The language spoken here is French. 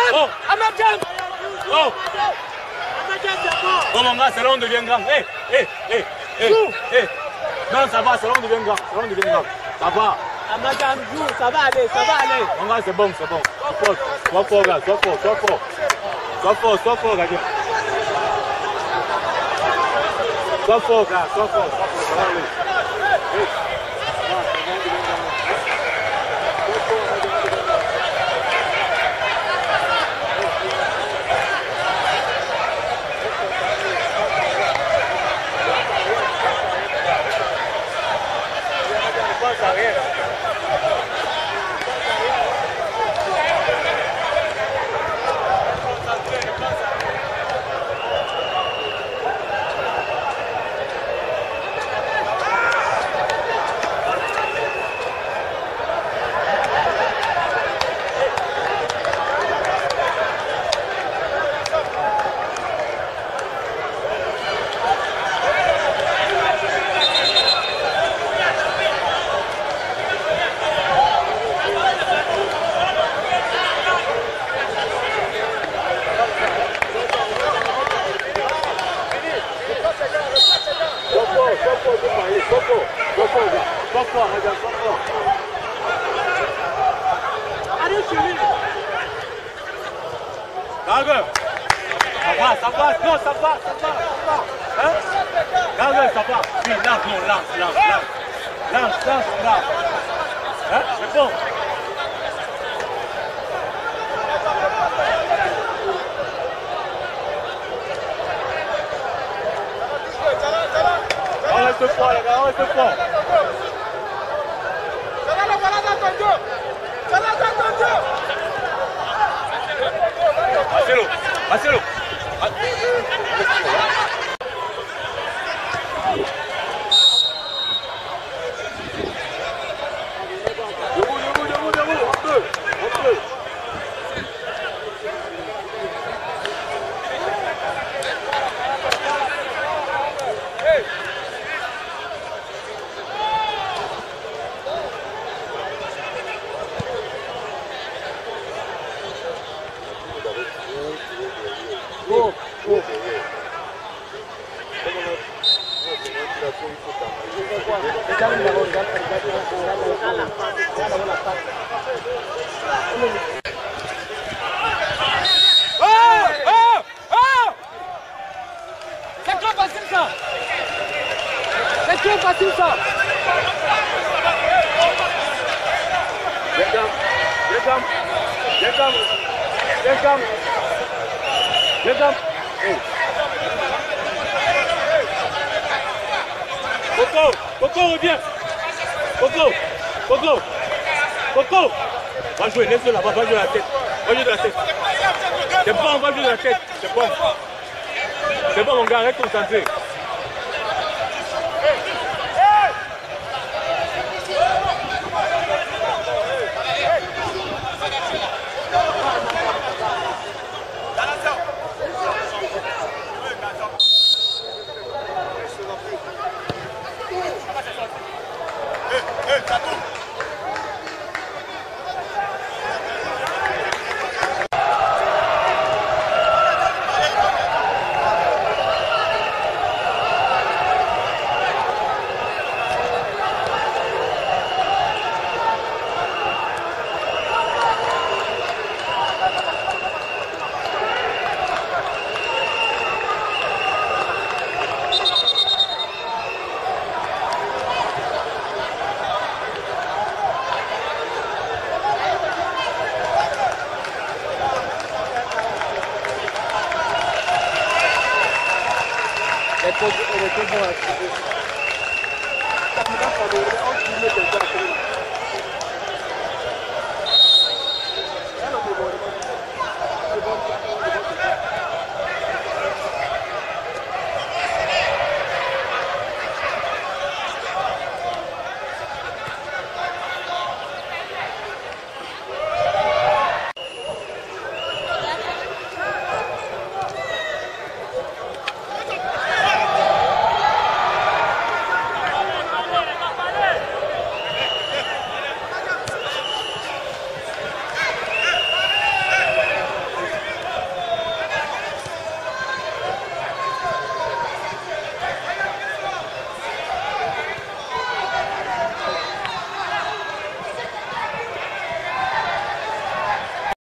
Oh, oh, oh mon gars, c'est là on devient grand. Non, ça va, c'est là on devient grand. C'est là on devient grand. Ça va. Amadam joue, ça va aller, ça va aller. Mon gars, c'est bon, c'est bon. Sois fort, gars, sois fort, sois fort. Sois fort, gars. Sois fort, gars, sois fort, ça va aller. Ça va, non, ça va. Hein? Ça va. Oui, lance. Hein? C'est bon. On reste fort, les gars, on reste fort. Marcelo. Coco, reviens. Coco. Va jouer, laisse-le là-bas, va jouer la tête. C'est bon, on va jouer la tête. C'est bon, mon gars, reste concentré. Elle était bonne.